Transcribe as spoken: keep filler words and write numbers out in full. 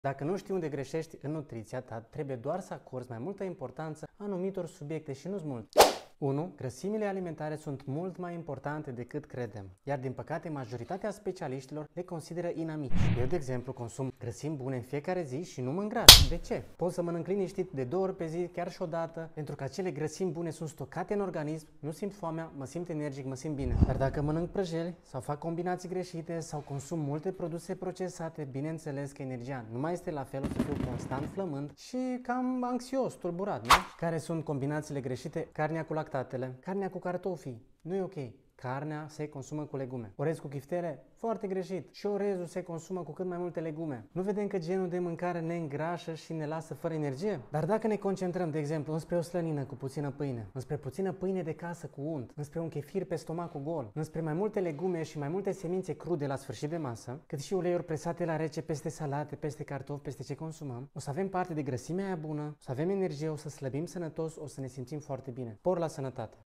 Dacă nu știi unde greșești în nutriția ta, trebuie doar să acorzi mai multă importanță anumitor subiecte și nu-ți mult. unu. Grăsimile alimentare sunt mult mai importante decât credem, iar din păcate majoritatea specialiștilor le consideră inamici. Eu, de exemplu, consum grăsimi bune în fiecare zi și nu mă îngraș. De ce? Pot să mănânc liniștit de două ori pe zi, chiar și o dată, pentru că acele grăsimi bune sunt stocate în organism, nu simt foamea, mă simt energic, mă simt bine. Dar dacă mănânc prăjeli sau fac combinații greșite sau consum multe produse procesate, bineînțeles că energia nu mai este la fel, o să fiu constant flămând și cam anxios, tulburat, nu? Care sunt combinațiile greșite? Carnea cu lactatele, carnea cu cartofii, nu e ok. Carnea se consumă cu legume. Orez cu chiftele? Foarte greșit. Și orezul se consumă cu cât mai multe legume. Nu vedem că genul de mâncare ne îngrașă și ne lasă fără energie? Dar dacă ne concentrăm, de exemplu, înspre o slănină cu puțină pâine, înspre puțină pâine de casă cu unt, înspre un chefir pe stomacul gol, înspre mai multe legume și mai multe semințe crude la sfârșit de masă, cât și uleiuri presate la rece peste salate, peste cartofi, peste ce consumăm, o să avem parte de grăsimea aia bună, o să avem energie, o să slăbim sănătos, o să ne simțim foarte bine. Por la sănătate!